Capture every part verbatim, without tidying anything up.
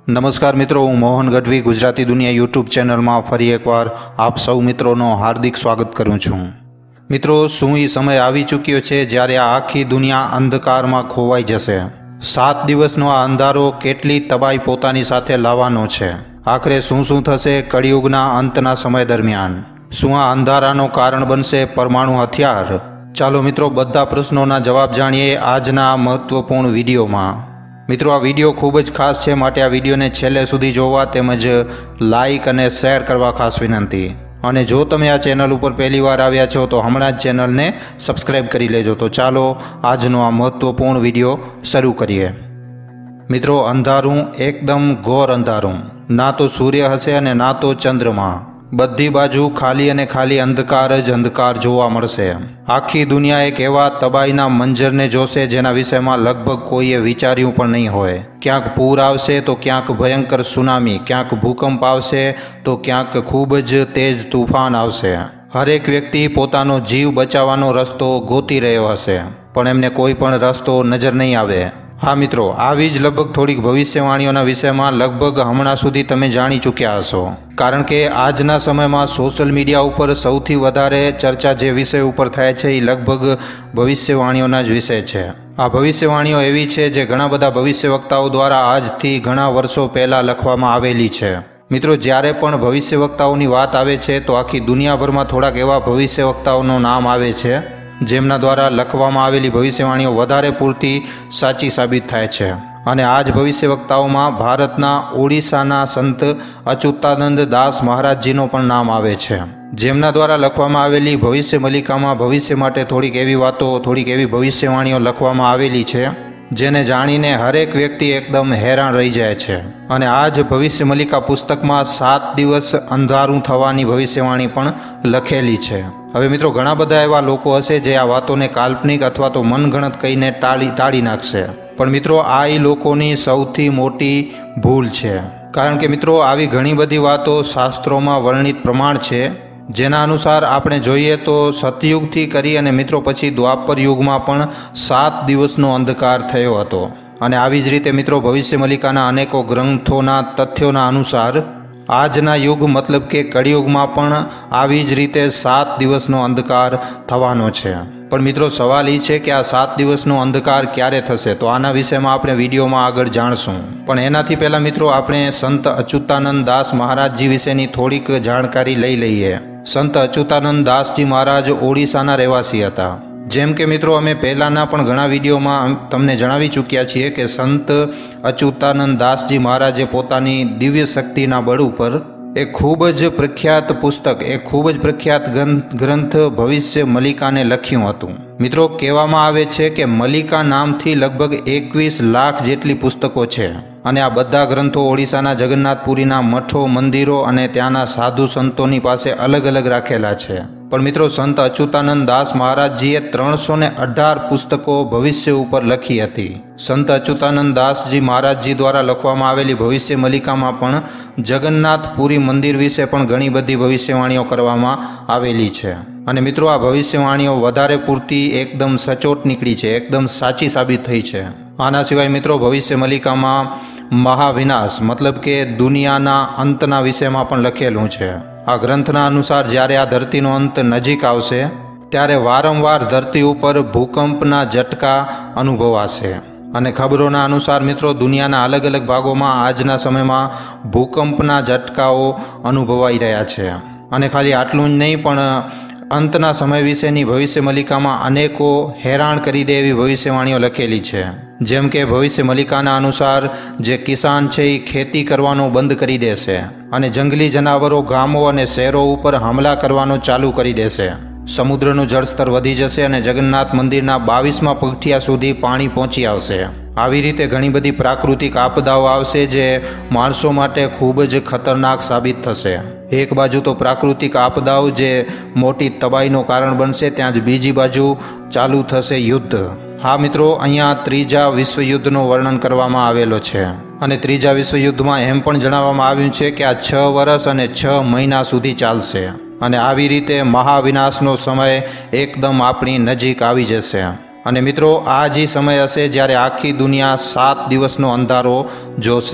નમસ્કાર મિત્રો, હું મોહન ગઢવી ગુજરાતી દુનિયા યુટ્યુબ ચેનલમાં ફરી એકવાર આપ સૌ મિત્રોનો હાર્દિક સ્વાગત કરું છું। મિત્રો, શું એ સમય આવી ચૂક્યો છે જ્યારે આ આખી દુનિયા અંધકારમાં ખોવાઈ જશે? સાત દિવસનો આ અંધારો કેટલી તબાહી પોતાની સાથે લાવવાનો છે? આખરે શું શું થશે કળિયુગના અંતના સમય દરમિયાન? શું આ અંધારાનો કારણ બનશે પરમાણુ હથિયાર? ચાલો મિત્રો, બધા પ્રશ્નોના જવાબ જાણીએ આજના મહત્વપૂર્ણ વિડીયોમાં। મિત્રો, આ વિડીયો ખૂબ જ ખાસ છે, માટે આ વિડીયોને છેલ્લે સુધી જોવા તેમજ લાઇક અને શેર કરવા ખાસ વિનંતી। અને જો તમે આ ચેનલ ઉપર પહેલી વાર આવ્યા છો તો હમણાં જ ચેનલને સબસ્ક્રાઈબ કરી લેજો। તો ચાલો આજનો આ મહત્વપૂર્ણ વિડીયો શરૂ કરીએ। મિત્રો, અંધારું, એકદમ ઘોર અંધારું, ના તો સૂર્ય હશે અને ના તો ચંદ્રમા। બધી બાજુ ખાલી અને ખાલી અંધકાર જ અંધકાર જોવા મળશે। આખી દુનિયા એક એવા તબાહીના મંજરને જોશે જેના વિષયમાં લગભગ કોઈએ વિચાર્યું પણ નહીં હોય। ક્યાંક પૂર આવશે તો ક્યાંક ભયંકર સુનામી, ક્યાંક ભૂકંપ આવશે તો ક્યાંક ખૂબ જ તેજ તૂફાન આવશે। હરેક વ્યક્તિ પોતાનો જીવ બચાવવાનો રસ્તો ગોતી રહ્યો હશે, પણ એમને કોઈ પણ રસ્તો નજર નહીં આવે। હા મિત્રો, આવી જ લગભગ થોડીક ભવિષ્યવાણીઓના વિષયમાં લગભગ હમણાં સુધી તમે જાણી ચૂક્યા હશો, કારણ કે આજના સમયમાં સોશિયલ મીડિયા ઉપર સૌથી વધારે ચર્ચા જે વિષય ઉપર થાય છે એ લગભગ ભવિષ્યવાણીઓના જ વિષય છે। આ ભવિષ્યવાણીઓ એવી છે જે ઘણા બધા ભવિષ્યવક્તાઓ દ્વારા આજથી ઘણા વર્ષો પહેલાં લખવામાં આવેલી છે। મિત્રો, જ્યારે પણ ભવિષ્યવક્તાઓની વાત આવે છે તો આખી દુનિયાભરમાં થોડાક એવા ભવિષ્યવક્તાઓનું નામ આવે છે જેમના દ્વારા લખવામાં આવેલી ભવિષ્યવાણીઓ વધારે પૂરતી સાચી સાબિત થાય છે। અને આ જ ભવિષ્યવક્તાઓમાં ભારતના ઓડિશાના સંત અચ્યુતાનંદ દાસ મહારાજજીનો પણ નામ આવે છે, જેમના દ્વારા લખવામાં આવેલી ભવિષ્ય મલિકામાં ભવિષ્ય માટે થોડીક એવી વાતો, થોડીક એવી ભવિષ્યવાણીઓ લખવામાં આવેલી છે જેને જાણીને હરેક વ્યક્તિ એકદમ હેરાન રહી જાય છે। અને આ જ ભવિષ્ય મલિકા પુસ્તકમાં સાત દિવસ અંધારું થવાની ભવિષ્યવાણી પણ લખેલી છે। હવે મિત્રો, ઘણા બધા એવા લોકો હશે જે આ વાતોને કાલ્પનિક અથવા તો મનગણત કહીને ટાળી ટાળી નાખશે, પણ મિત્રો આ એ લોકોની સૌથી મોટી ભૂલ છે, કારણ કે મિત્રો આવી ઘણી બધી વાતો શાસ્ત્રોમાં વર્ણિત પ્રમાણ છે, જેના અનુસાર આપણે જોઈએ તો સતયુગથી કરી અને મિત્રો પછી દ્વાપર યુગમાં પણ સાત દિવસનો અંધકાર થયો હતો। અને આવી જ રીતે મિત્રો ભવિષ્ય મલિકાના અનેકો ગ્રંથોના તથ્યોના અનુસાર આજના યુગ મતલબ કે કળિયુગમાં પણ આવી જ રીતે સાત દિવસનો અંધકાર થવાનો છે। પણ મિત્રો સવાલ એ છે કે આ સાત દિવસનો અંધકાર ક્યારે થશે, તો આના વિષયમાં આપણે વિડીયોમાં આગળ જાણશું। પણ એનાથી પહેલાં મિત્રો આપણે સંત અચ્યુતાનંદ દાસ મહારાજજી વિશેની થોડીક જાણકારી લઈ લઈએ। સંત અચ્યુતાનંદ દાસજી મહારાજ ઓડિશાના રહેવાસી હતા। જેમ કે મિત્રો અમે પહેલાંના પણ ઘણા વિડીયોમાં તમને જણાવી ચૂક્યા છીએ કે સંત અચ્યુતાનંદ દાસજી મહારાજે પોતાની દિવ્ય શક્તિના બળ ઉપર એક ખૂબ જ પ્રખ્યાત પુસ્તક, એક ખૂબ જ પ્રખ્યાત ગ્રંથ ભવિષ્ય મલિકાને લખ્યું હતું। મિત્રો, કહેવામાં આવે છે કે મલિકા નામથી લગભગ એકવીસ લાખ જેટલી પુસ્તકો છે, અને આ બધા ગ્રંથો ઓડિશાના જગન્નાથપુરીના મઠો, મંદિરો અને ત્યાંના સાધુ સંતોની પાસે અલગ અલગ રાખેલા છે। પણ મિત્રો સંત અચ્યુતાનંદ દાસ મહારાજજીએ ત્રણસો ને અઢાર પુસ્તકો ભવિષ્ય ઉપર લખી હતી। સંત અચ્યુતાનંદ દાસજી મહારાજજી દ્વારા લખવામાં આવેલી ભવિષ્ય મલિકામાં પણ જગન્નાથપુરી મંદિર વિશે પણ ઘણી બધી ભવિષ્યવાણીઓ કરવામાં આવેલી છે। અને મિત્રો આ ભવિષ્યવાણીઓ વધારે પૂરતી એકદમ સચોટ નીકળી છે, એકદમ સાચી સાબિત થઈ છે। આના સિવાય મિત્રો ભવિષ્ય મલિકામાં મહાવિનાશ મતલબ કે દુનિયાના અંતના વિષયમાં પણ લખેલું છે। આ ગ્રંથના અનુસાર જ્યારે આ ધરતીનો અંત નજીક આવશે ત્યારે વારંવાર ધરતી ઉપર ભૂકંપના ઝટકા અનુભવાશે। અને ખબરોના અનુસાર મિત્રો દુનિયાના અલગ અલગ ભાગોમાં આજના સમયમાં ભૂકંપના ઝટકાઓ અનુભવાઈ રહ્યા છે। અને ખાલી આટલું જ નહીં, પણ અંતના સમય વિશેની ભવિષ્ય મલિકામાં અનેકો હેરાન કરી દે એવી ભવિષ્યવાણીઓ લખેલી છે। જેમ કે ભવિષ્ય મલિકાના અનુસાર જે કિસાન છે એ ખેતી કરવાનું બંધ કરી દેશે, અને જંગલી જનાવરો ગામો અને શહેરો ઉપર હુમલા કરવાનો ચાલુ કરી દેશે। સમુદ્રનું જળસ્તર વધી જશે અને જગન્નાથ મંદિરના બાવીસમાં પગથિયા સુધી પાણી પહોંચી આવશે। આવી રીતે ઘણી બધી પ્રાકૃતિક આપદાઓ આવશે જે માણસો માટે ખૂબ જ ખતરનાક સાબિત થશે। એક બાજુ તો પ્રાકૃતિક આપદાઓ જે મોટી તબાહીનું કારણ બનશે, ત્યાં જ બીજી બાજુ ચાલુ થશે યુદ્ધ। હા મિત્રો, અહીંયા ત્રીજા વિશ્વયુદ્ધનું વર્ણન કરવામાં આવેલો છે, અને ત્રીજા વિશ્વયુદ્ધમાં એમ પણ જણાવવામાં આવ્યું છે કે આ છ વર્ષ અને છ મહિના સુધી ચાલશે, અને આવી રીતે મહાવિનાશનો સમય એકદમ આપણી નજીક આવી જશે। અને મિત્રો આ જ સમય હશે જ્યારે આખી દુનિયા સાત દિવસનો અંધારો જોશે।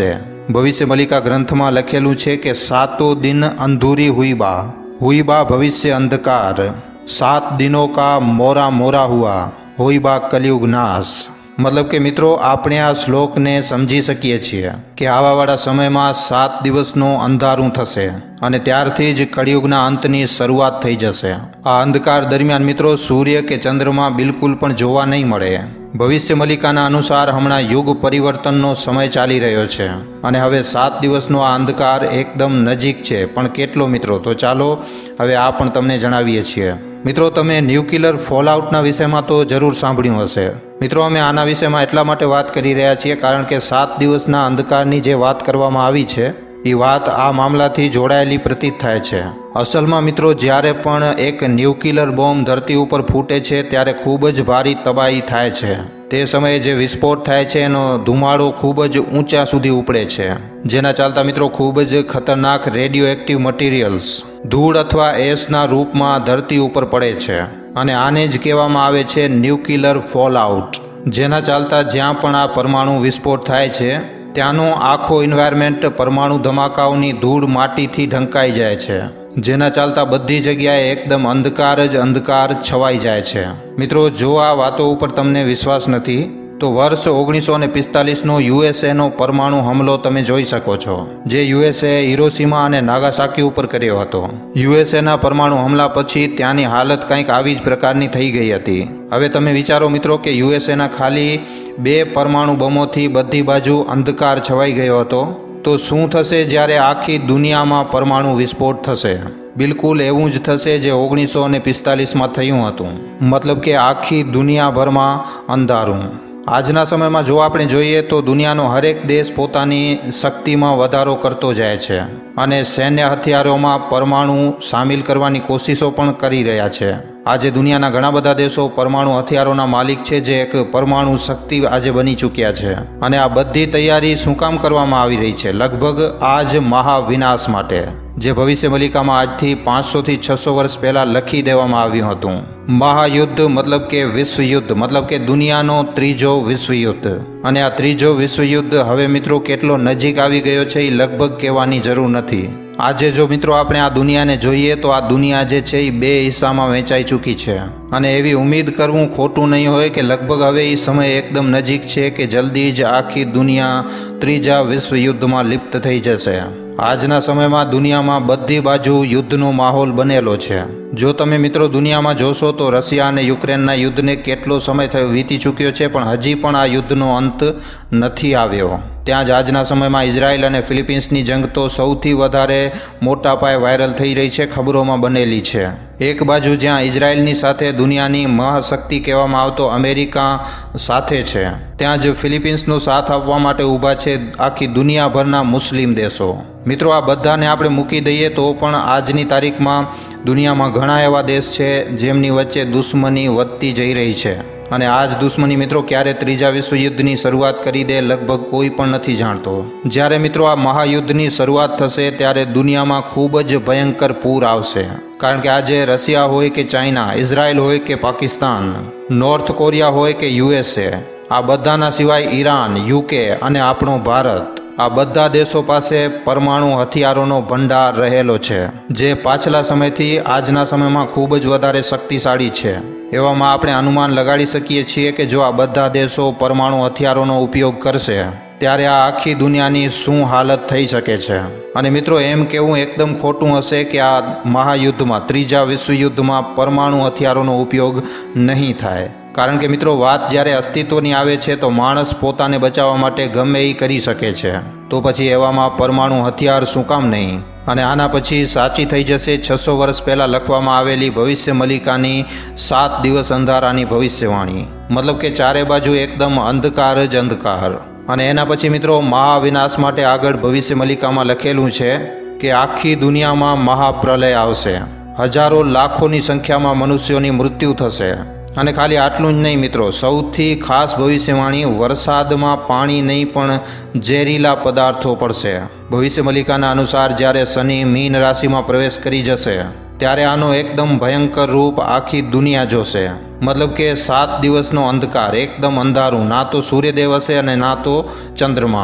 ભવિષ્ય મલિકા ગ્રંથમાં લખેલું છે કે સાતો દિન અંધૂરી હુઈ બા हुई बा भविष्य अंधकार, सात दिनों का मोरा मोरा हुआ, हुई बा कलयुग नाश। मतलब के मित्रों आपणे आ श्लोक ने समझी सकीए छीए कि आवावाळा समयमां सात दिवसनो अंधारुं थशे अने त्यारथी ज कलियुगना अंतनी शरूआत थई जशे। आ अंधकार दरमियान मित्रों सूर्य के चंद्रमा बिलकुल पण जोवा नहीं मळे। भविष्य मलिकाना अनुसार हमणां युग परिवर्तननो समय चाली रह्यो छे अने हवे सात दिवसनो आ अंधकार एकदम नजीक छे। पण केटलो मित्रों? तो चालो हवे आ पण तमने जणावीए छीए। मित्रों तमे न्यूक्लियर फॉलआउटना विषयमां तो जरूर सांभळ्युं हशे। मित्रों अमे आना विषयमां एटला माटे वात करी रह्या छीए कारण के सात दिवसना अंधकारनी जे वात करवामां आवी छे ए वात आ मामलाथी जोड़ायेली प्रतीत थाय छे। असलमां मित्रों ज्यारे पण एक न्यूक्लियर बॉम्ब धरती उपर फूटे छे त्यारे खूब ज भारी तबाही थाय छे। ते समये जे विस्फोट थाय छे एनो धुमाड़ो खूब ज ऊंचा सुधी उपड़े छे, जेना चालता मित्रों खूब ज खतरनाक रेडियो एक्टिव मटीरियल्स धूळ अथवा एसना रूपमां धरती उपर पड़े छे अने आने ज कहेवामां आवे छे न्यूक्लियर फॉलआउट। जेना चालता ज्यां पण आ परमाणु विस्फोट थाय छे त्यानो आखो एनवायरमेंट परमाणु धमाकाओनी धूळ माटीथी ढंकाई जाय छे, जेना चालता बधी जग्याए एकदम अंधकार ज अंधकार छवाई जाय छे। मित्रों जो आ वातो उपर तमने विश्वास नथी तो वर्ष ओगनीसो पिस्तालीस नो यूएसए नो परमाणु हमलो तमे जोई सको छो, जे यूएसए हिरोशिमा अने नागासाकी उपर कर्यो हतो। यूएसए ना परमाणु हमला पछी त्यानी हालत कंईक आवी ज प्रकारनी थई गई हती। हवे तमे विचारो मित्रों के यूएसए ना खाली बे परमाणु बमोथी बधी बाजू अंधकार छवाई गयो हतो तो शुं थशे ज्यारे आखी दुनियामां परमाणु विस्फोट थशे? बिल्कुल एवुं ज थशे जे ओगनीसो पिस्तालीस में थयुं हतुं। मतलब के आखी दुनियाभरमां अंधारुं। आजना समय में जो आपणे जोईए तो दुनियानो हरेक देश पोतानी शक्ति में वधारो करतो जाय छे अने सैन्य हथियारों में परमाणु शामिल करवानी कोशिशों पण करी रह्या छे। आजे दुनियाना घणा बधा देशों परमाणु हथियारोना मालिक छे जे एक परमाणु शक्ति आजे बनी चूक्या छे अने आ बधी तैयारी शुं काम करवामां आवी रही छे? लगभग आज महाविनाश माटे, जे भविष्य मलिकामां आजथी पांच सौ थी छसो वर्ष पहला लखी देवामां आव्युं हतुं। महायुद्ध मतलब के विश्व युद्ध, मतलब के दुनियानो त्रीजो विश्व युद्ध। अने आ त्रीजो विश्व युद्ध हवे मित्रों केटलो नजीक आवी गयो छे ए लगभग कहेवानी जरूर नथी। आजे जो मित्रों आपणे आ दुनिया ने जोईए तो आ दुनिया जे छे ए बे हिस्सामां वहेंचाई चूकी छे अने एवी उम्मीद करवुं खोटुं नहीं होय के लगभग हवे ए समय एकदम नजीक छे के जल्दी ज आखी दुनिया त्रीजा विश्व युद्धमां लिप्त थई जशे। आजना समय में दुनिया में बधी बाजू युद्धनो माहौल बनेलो छे। जो तमे मित्रों दुनिया में जोशो तो रशिया और यूक्रेन युद्ध ने केटलो समय थयो वीती चूक्यो छे पण हजी पण आ युद्धनो अंत नथी आव्यो। त्यां ज आजना समय में इजराइल और फिलिपीन्सनी जंग तो सौथी वधारे मोटा पाये वायरल थई रही छे, खबरों में बनेली छे। एक बाजू ज्यां इजराइलनी साथे दुनियानी महाशक्ति कहेवामां आवतो अमेरिका साथे छे, त्यां ज फिलिपीन्सनो साथ आपवा माटे ऊभा छे आखी दुनियाभरना मुस्लिम देशों। मित्रों आ बधाने आपणे मूकी दईए तो पण आजनी तारीख में दुनिया में घणा एवा देश छे जेमनी वच्चे दुश्मनी वधती जई रही छे अने आज दुश्मनी मित्रों क्यारे त्रीजा विश्व युद्धनी शरूआत करी दे लगभग कोई पण नथी जाणतो। ज्यारे मित्रों आ महायुद्धनी शरूआत थशे त्यारे दुनिया में खूब ज भयंकर पूर आवशे, कारण के आजे रशिया होय के चाइना, इजराइल होय के पाकिस्तान, नॉर्थ कोरिया होय के यूएसए, आ बधाना सिवाय ईरान, यूके अने आपणो भारत, आ बधा देशों पासे परमाणु हथियारों भंडार रहेलो छे जे पाछला समयथी आजना समय में खूब ज वधारे शक्तिशाળી छे। एवामां आपणे अनुमान लगाड़ी सकीए छीए के जो आ बधा देशों परमाणु हथियारों उपयोग करशे त्यारे आ आखी दुनियानी शुं हालत थई शके छे। अने मित्रों एम कहेवुं एकदम खोटुं हशे के आ महायुद्धमां त्रीजा विश्व युद्धमां परमाणु हथियारों उपयोग नहीं थाय, कारण के मित्रों बात ज्यारे अस्तित्वनी आवे छे तो माणस पोताने बचाववा माटे गमे ई करी शके छे, तो पछी एवामां परमाणु हथियार शुं काम नहीं? अने आना पछी साची थई जशे छसो वर्ष पहला लखवामां आवेली भविष्य मलिकानी सात दिवस अंधारानी भविष्यवाणी। मतलब के चारे बाजू एकदम अंधकार ज अंधकार। अने एना पछी मित्रों महाविनाश माटे आगळ भविष्य मलिकामां लखेलुं छे के आखी दुनियामां महाप्रलय आवशे, हजारों लाखोनी संख्यामां मनुष्योनी मृत्यु थशे। अने खाली आटलुं ज नहीं मित्रों, सौथी खास भविष्यवाणी वरसादमां पाणी नहीं पण जेरीला पदार्थों पड़शे। भविष्य मलिकाना अनुसार ज्यारे शनि मीन राशि में प्रवेश करी जशे त्यारे आनो एकदम भयंकर रूप आखी दुनिया जोशे। मतलब के सात दिवसनो अंधकार एकदम अंधारू, ना तो सूर्यदेव हशे अने ना तो चंद्रमा।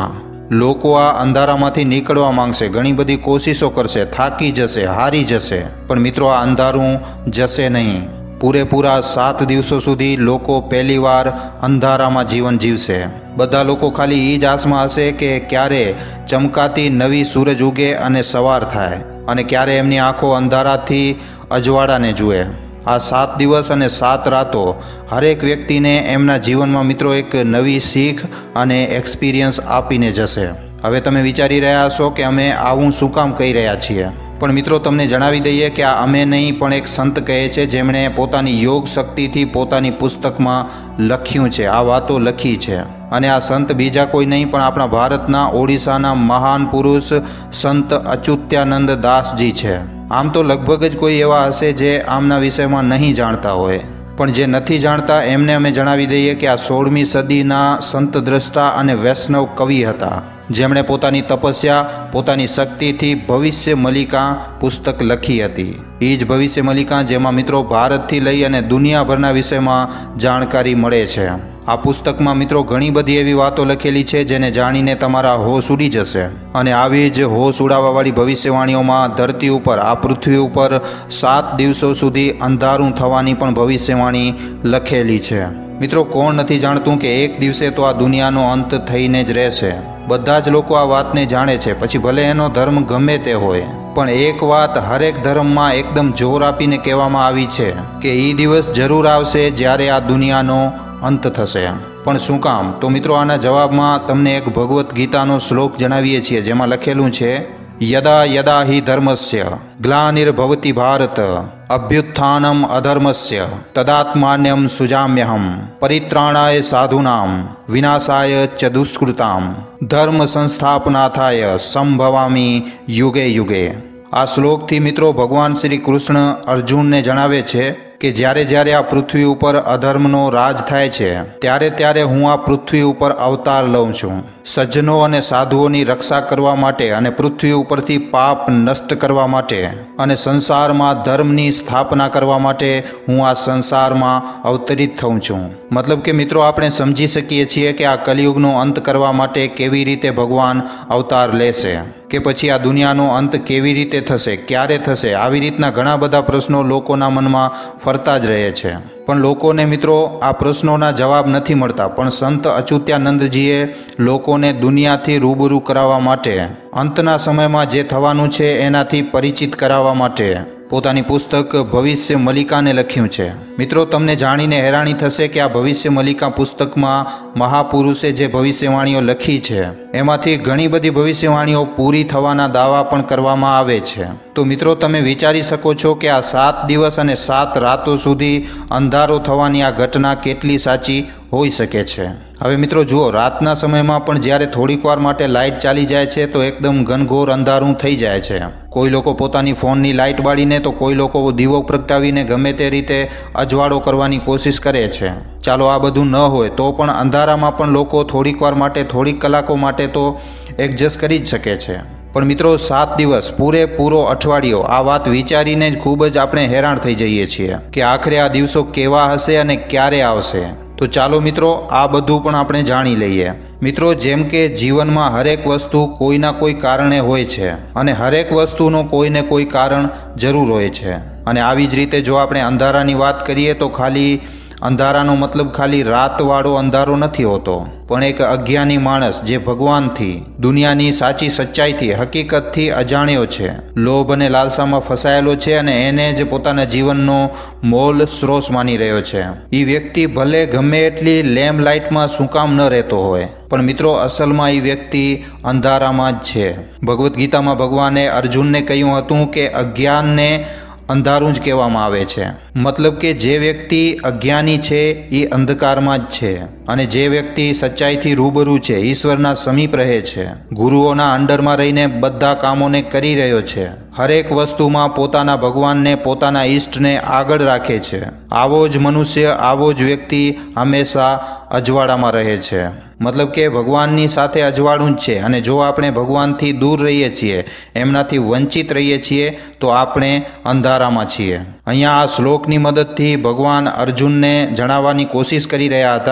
લોકો આ અંધારામાંથી નીકળવા માંગશે, ઘણી બધી કોશિશો કરશે, થાકી જશે, હારી જશે, પણ મિત્રો આ અંધારું જશે નહીં. પૂરેપૂરા સાત દિવસો સુધી લોકો પહેલીવાર અંધારામાં જીવન જીવશે. બધા લોકો ખાલી એ જ આસમાં હશે કે ક્યારે ચમકાતી નવી સૂરજ ઉગે અને સવાર થાય, અને ક્યારે એમની આંખો અંધારાથી અજવાળાને જુએ. આ સાત દિવસ અને સાત રાતો હરેક વ્યક્તિને એમના જીવનમાં મિત્રો એક નવી શીખ અને એક્સપિરિયન્સ આપીને જશે. હવે તમે વિચારી રહ્યા હશો કે અમે આવું શું કામ કહી રહ્યા છીએ, પણ મિત્રો તમને જણાવી દઈએ કે આ અમે નહીં પણ એક સંત કહે છે, જેમણે પોતાની યોગ શક્તિથી પોતાની પુસ્તકમાં લખ્યું છે, આ વાતો લખી છે. અને આ સંત બીજા કોઈ નહીં પણ આપણા ભારતના ઓડિશાના મહાન પુરુષ સંત અચ્યુતાનંદ દાસજી છે. આમ તો લગભગ જ કોઈ એવા હશે જે આમના વિષયમાં નહીં જાણતા હોય, પણ જે નથી જાણતા એમને અમે જણાવી દઈએ કે આ સોળમી સદીના સંત દ્રષ્ટા અને વૈષ્ણવ કવિ હતા, જેમણે પોતાની તપસ્યા, પોતાની શક્તિથી ભવિષ્ય મલિકા પુસ્તક લખી હતી. એ જ ભવિષ્ય મલિકા જેમાં મિત્રો ભારતથી લઈ અને દુનિયાભરના વિષયમાં જાણકારી મળે છે. આ પુસ્તકમાં મિત્રો ઘણી બધી એવી વાતો લખેલી છે જેને જાણીને તમારા હોશ ઉડી જશે. અને આવી જ હોશ ઉડાવવાવાળી ભવિષ્યવાણીઓમાં ધરતી ઉપર, આ પૃથ્વી ઉપર સાત દિવસો સુધી અંધારું થવાની પણ ભવિષ્યવાણી લખેલી છે. મિત્રો કોણ નથી જાણતું કે એક દિવસે તો આ દુનિયાનો અંત થઈને જ રહેશે. બધા જ લોકો આ વાતને જાણે છે, પછી ભલે એનો ધર્મ ગમે તે હોય, પણ એક વાત હરેક ધર્મમાં એકદમ જોર આપીને કહેવામાં આવી છે કે એ દિવસ જરૂર આવશે જ્યારે આ દુનિયાનો અંત થશે. પણ શું કામ? તો મિત્રો આના જવાબમાં તમને એક ભગવદ્ ગીતાનો શ્લોક જણાવીએ છીએ, જેમાં લખેલું છે, યદા યદા હિ ધર્મસ્ય ગ્લાનિર્ભવતિ ભારત અભ્યુત્થાનમ અધર્મસ્ય તદાત્માન્યમ સુજામ્યહમ પરિત્રાણાય સાધુનામ વિનાશાય ચ દુષ્કૃતામ ધર્મ સંસ્થાપનાથાય સંભવામી યુગે યુગે. આ શ્લોકથી મિત્રો ભગવાન શ્રી કૃષ્ણ અર્જુનને જણાવે છે કે જ્યારે જ્યારે આ પૃથ્વી ઉપર અધર્મનો રાજ થાય છે, ત્યારે ત્યારે હું આ પૃથ્વી ઉપર અવતાર લઉં છું, સજ્જનો અને સાધુઓની રક્ષા કરવા માટે, અને પૃથ્વી ઉપરથી પાપ નષ્ટ કરવા માટે, અને સંસારમાં ધર્મની સ્થાપના કરવા માટે હું આ સંસારમાં અવતરિત થઉં છું. મતલબ કે મિત્રો આપણે સમજી શકીએ છીએ કે આ કલિયુગનો અંત કરવા માટે કેવી રીતે ભગવાન અવતાર લેશે, કે પછી આ દુનિયાનો અંત કેવી રીતે થશે, ક્યારે થશે. આવી રીતના ઘણા બધા પ્રશ્નો લોકોના મનમાં ફરતા જ રહે છે, પણ લોકોને મિત્રો આ પ્રશ્નોના જવાબ નથી મળતા. પણ સંત અચ્યુતાનંદજીએ લોકોને દુનિયાથી રૂબરૂ કરાવવા માટે, અંતના સમયમાં જે થવાનું છે એનાથી પરિચિત કરાવવા માટે પોતાની પુસ્તક ભવિષ્ય મલિકાને લખ્યું છે. મિત્રો તમને જાણીને હેરાની થશે કે આ ભવિષ્ય મલિકા પુસ્તકમાં મહાપુરુષે જે ભવિષ્યવાણીઓ લખી છે એમાંથી ઘણી બધી ભવિષ્યવાણીઓ પૂરી થવાના દાવા પણ કરવામાં આવે છે. તો મિત્રો તમે વિચારી શકો છો કે આ સાત દિવસ અને સાત રાતો સુધી અંધારો થવાની આ ઘટના કેટલી સાચી હોઈ શકે છે. હવે મિત્રો જુઓ, રાતના સમયમાં પણ જ્યારે થોડીક વાર માટે લાઇટ ચાલી જાય છે તો એકદમ ઘનઘોર અંધારું થઈ જાય છે. કોઈ લોકો પોતાની ફોનની લાઇટ બાળીને, તો કોઈ લોકો દીવો પ્રગટાવીને ગમે તે રીતે અજવાળો કરવાની કોશિશ કરે છે. ચાલો આ બધું ન હોય તો પણ અંધારામાં પણ લોકો થોડીક વાર માટે, થોડીક કલાકો માટે તો એડજસ્ટ કરી જ શકે છે. પણ મિત્રો સાત દિવસ, પૂરેપૂરો અઠવાડિયો, આ વાત વિચારીને જ ખૂબ જ આપણે હેરાન થઈ જઈએ છીએ કે આખરે આ દિવસો કેવા હશે અને ક્યારે આવશે. તો ચાલો મિત્રો આ બધું પણ આપણે જાણી લઈએ. મિત્રો જેમ કે જીવનમાં હરેક વસ્તુ કોઈના કોઈ કારણે હોય છે, અને હરેક વસ્તુનો કોઈને કોઈ કારણ જરૂર હોય છે. અને આવી જ રીતે જો આપણે અંધારાની વાત કરીએ તો ખાલી અંધારાનો મતલબ ખાલી રાતવાળો અંધારો નથી હોતો, પણ એક અજ્ઞાની માણસ જે ભગવાનથી, દુનિયાની સાચી સચ્ચાઈથી, હકીકતથી અજાણ્યો છે, લોભ અને લાલસામાં ફસાયેલો છે, અને એને જ પોતાના જીવનનો મોલ સ્ત્રોત માની રહ્યો છે. એ વ્યક્તિ ભલે ગમે એટલી લેમ્પ લાઇટમાં શું કામ ન રહેતો હોય, પણ મિત્રો અસલમાં એ વ્યક્તિ અંધારામાં જ છે. ભગવદ્ ગીતામાં ભગવાને અર્જુનને કહ્યું હતું કે અજ્ઞાનને અંધારું જ કહેવામાં આવે છે. મતલબ કે જે વ્યક્તિ અજ્ઞાની છે એ અંધકારમાં જ છે, અને જે વ્યક્તિ સચ્ચાઈથી રૂબરૂ છે, ઈશ્વરના સમીપ રહે છે, ગુરુઓના અંડરમાં રહીને બધા કામોને કરી રહ્યો છે, હરેક વસ્તુમાં પોતાના ભગવાનને, પોતાના ઈષ્ટને આગળ રાખે છે, આવો જ મનુષ્ય, આવો જ વ્યક્તિ હંમેશા અજવાળામાં રહે છે. મતલબ કે ભગવાનની સાથે અજવાળું જ છે. અને જો આપણે ભગવાનથી દૂર રહીએ છીએ, એમનાથી વંચિત રહીએ છીએ, તો આપણે અંધારામાં છીએ. અહીંયા આ શ્લોકની મદદથી ભગવાન અર્જુનને જણાવવાની કોશિશ કરી રહ્યા હતા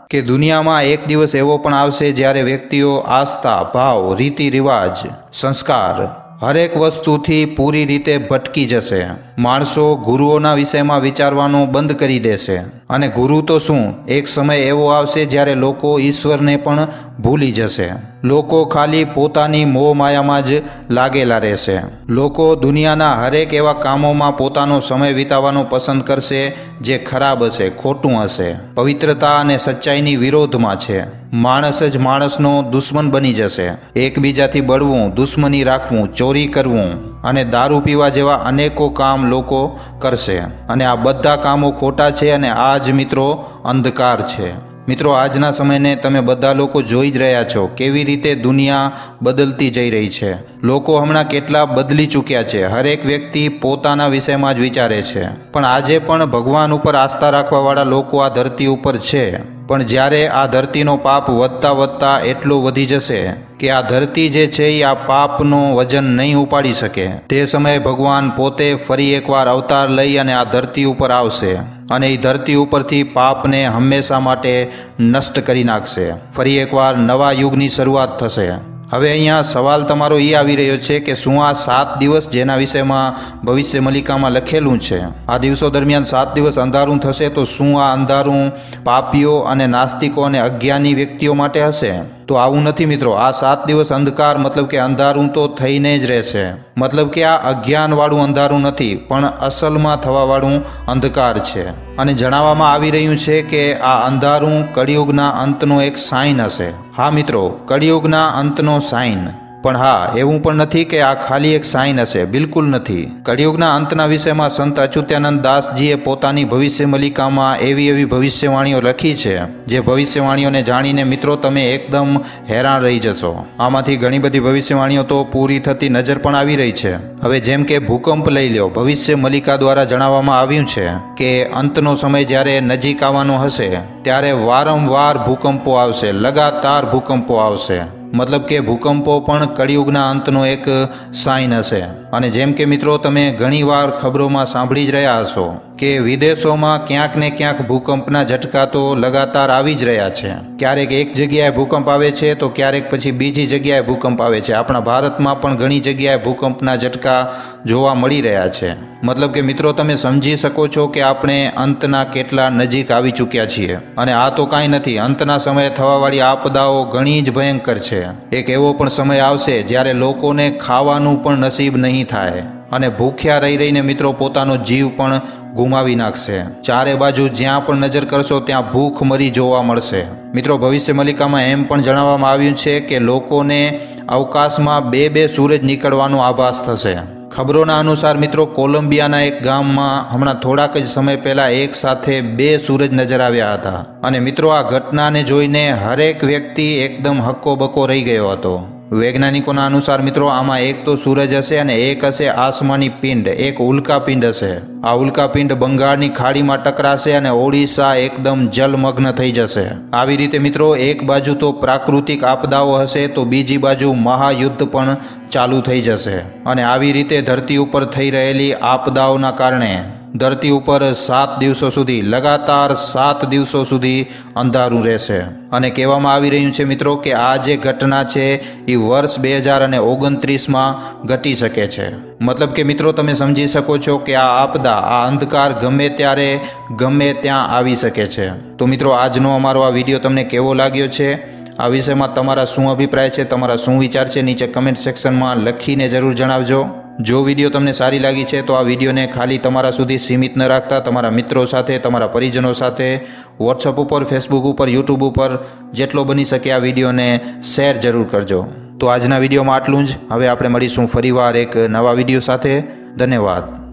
કે દુનિયામાં એક દિવસ એવો પણ આવશે જ્યારે વ્યક્તિઓ આસ્થા, ભાવ, રીતિ રિવાજ, સંસ્કાર હરેક વસ્તુથી પૂરી રીતે ભટકી જશે. માણસો ગુરુઓના વિષયમાં વિચારવાનું બંધ કરી દેશે. અને ગુરુ તો શું, એક સમય એવો આવશે જ્યારે લોકો ઈશ્વરને પણ ભૂલી જશે. લોકો ખાલી પોતાની મોહ માયામાં જ લાગેલા રહેશે. લોકો દુનિયાના હરેક એવા કામોમાં પોતાનો સમય વિતાવવાનો પસંદ કરશે જે ખરાબ હશે, ખોટું હશે, પવિત્રતા અને સચ્ચાઈની વિરોધમાં છે. માણસ જ માણસનો દુશ્મન બની જશે. એકબીજાથી બળવું, દુશ્મની રાખવું, ચોરી કરવું અને દારૂ પીવા જેવા અનેકો કામ લોકો કરશે. અને આ બધા કામો ખોટા છે અને આ જ મિત્રો અંધકાર છે. મિત્રો, આજના સમયને તમે બધા લોકો જોઈ જ રહ્યા છો કેવી રીતે દુનિયા બદલતી જઈ રહી છે. લોકો હમણાં કેટલા બદલી ચૂક્યા છે. હરેક વ્યક્તિ પોતાના વિષયમાં જ વિચારે છે. પણ આજે પણ ભગવાન ઉપર આસ્થા રાખવાવાળા લોકો આ ધરતી ઉપર છે. પણ જ્યારે આ ધરતીનો પાપ વધતા વધતા એટલો વધી જશે કે આ ધરતી જે છે એ આ પાપનો વજન નહીં ઉપાડી શકે, તે સમયે ભગવાન પોતે ફરી એકવાર અવતાર લઈ અને આ ધરતી ઉપર આવશે અને એ ધરતી ઉપરથી પાપને હંમેશા માટે નષ્ટ કરી નાખશે. ફરી એકવાર નવા યુગની શરૂઆત થશે. હવે અહીંયા સવાલ તમારો એ આવી રહ્યો છે કે શું આ સાત દિવસ જેના વિષયમાં ભવિષ્ય મલિકામાં લખેલું છે, આ દિવસો દરમિયાન સાત દિવસ અંધારું થશે, તો શું આ અંધારું પાપીઓ અને નાસ્તિકો અને અજ્ઞાની વ્યક્તિઓ માટે હશે? તો આવું નથી મિત્રો. આ સાત દિવસ અંધકાર મતલબ કે અંધારું તો થઈને જ રહેશે. મતલબ કે આ અજ્ઞાનવાળું અંધારું નથી, પણ અસલમાં થવાવાળું અંધકાર છે. અને જણાવવામાં આવી રહ્યું છે કે આ અંધારું કળિયુગના અંતનો એક સાઇન હશે. હા મિત્રો, કળિયુગના અંતનો સાઇન. પણ હા, એવું પણ નથી કે આ ખાલી એક સાઇન હશે, બિલકુલ નથી. કળિયુગના અંતના વિષયમાં સંત અચ્યુતાનંદ દાસજીએ પોતાની ભવિષ્ય મલિકામાં એવી એવી ભવિષ્યવાણીઓ લખી છે જે ભવિષ્યવાણીઓને જાણીને મિત્રો તમે એકદમ હેરાન રહી જશો. આમાંથી ઘણી બધી ભવિષ્યવાણીઓ તો પૂરી થતી નજર પણ આવી રહી છે. હવે જેમ કે ભૂકંપ લઈ લો, ભવિષ્ય મલિકા દ્વારા જણાવવામાં આવ્યું છે કે અંતનો સમય જ્યારે નજીક આવવાનો હશે ત્યારે વારંવાર ભૂકંપો આવશે, લગાતાર ભૂકંપો આવશે. મતલબ કે ભૂકંપો પણ કળિયુગના અંતનો એક સાઇન હશે. અને જેમ કે મિત્રો તમે ઘણીવાર ખબરોમાં સાંભળી જ રહ્યા હશો કે વિદેશોમાં ક્યાંક ને ક્યાંક ભૂકંપના ઝટકા તો લગાતાર આવી જ રહ્યા છે. ક્યારેક એક જગ્યાએ ભૂકંપ આવે છે તો ક્યારેક પછી બીજી જગ્યાએ ભૂકંપ આવે છે. આપણા ભારતમાં પણ ઘણી જગ્યાએ ભૂકંપના ઝટકા જોવા મળી રહ્યા છે. મતલબ કે મિત્રો તમે સમજી શકો છો કે આપણે અંતના કેટલા નજીક આવી ચૂક્યા છીએ. અને આ તો કાંઈ નથી, અંતના સમયે થવાવાળી આપદાઓ ઘણી જ ભયંકર છે. એક એવો પણ સમય આવશે જ્યારે લોકોને ખાવાનું પણ નસીબ નહીં થાય અને ભૂખ્યા રહી રહીને મિત્રો પોતાનો જીવ પણ ગુમાવી નાખશે. ચારે બાજુ જ્યાં પણ નજર કરશો ત્યાં ભૂખ મરી જોવા મળશે. મિત્રો, ભવિષ્ય મલિકામાં એમ પણ જણાવવામાં આવ્યું છે કે લોકોને અવકાશમાં બે બે સૂરજ નીકળવાનો આભાસ થશે. ખબરોના અનુસાર મિત્રો કોલંબિયાના એક ગામમાં હમણાં થોડાક જ સમય પહેલાં એક સાથે બે સૂરજ નજર આવ્યા હતા. અને મિત્રો આ ઘટનાને જોઈને હરેક વ્યક્તિ એકદમ હક્કો બક્કો રહી ગયો હતો. વૈજ્ઞાનિકોના અનુસાર મિત્રો આમાં એક તો સૂરજ હશે અને એક હશે આસમાની પિંડ, એક ઉલ્કાપિંડ હશે. આ ઉલ્કાપિંડ બંગાળની ખાડીમાં ટકરાશે અને ઓડિશા એકદમ જલમગ્ન થઈ જશે. આવી રીતે મિત્રો એક બાજુ તો પ્રાકૃતિક આપદાઓ હશે તો બીજી બાજુ મહાયુદ્ધ પણ ચાલુ થઈ જશે. અને આવી રીતે ધરતી ઉપર થઈ રહેલી આપદાઓના કારણે ધરતી ઉપર સાત દિવસો સુધી લગાતાર સાત દિવસો સુધી અંધારું રહેશે. અને કહેવામાં આવી રહ્યું છે મિત્રો કે આ જે ઘટના છે એ વર્ષ બે હજાર અને ઓગણત્રીસમાં ઘટી શકે છે. મતલબ કે મિત્રો તમે સમજી શકો છો કે આ આપદા, આ અંધકાર ગમે ત્યારે ગમે ત્યાં આવી શકે છે. તો મિત્રો આજનો અમારો આ વિડીયો તમને કેવો લાગ્યો છે, આ વિષયમાં તમારા શું અભિપ્રાય છે, તમારા શું વિચાર છે, નીચે કમેન્ટ સેક્શનમાં લખીને જરૂર જણાવજો. જો વિડીયો તમને સારી લાગી છે તો આ વિડીયોને ખાલી તમારા સુધી સીમિત ન રાખતા તમારા મિત્રો સાથે, તમારા પરિજનો સાથે વોટ્સઅપ ઉપર, ફેસબુક ઉપર, યુટ્યુબ ઉપર જેટલો બની શકે આ વિડીયોને શેર જરૂર કરજો. તો આજના વિડીયોમાં આટલું જ. હવે આપણે મળીશું ફરીવાર એક નવા વિડીયો સાથે. ધન્યવાદ.